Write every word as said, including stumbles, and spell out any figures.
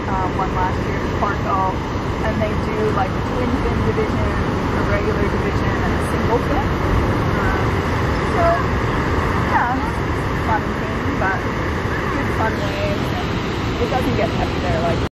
um, one last year in Parkville, and they do like a twin fin division, a regular division, and a single fin. Um, so yeah, it's fun thing, but good fun waves, and it doesn't get heavy there like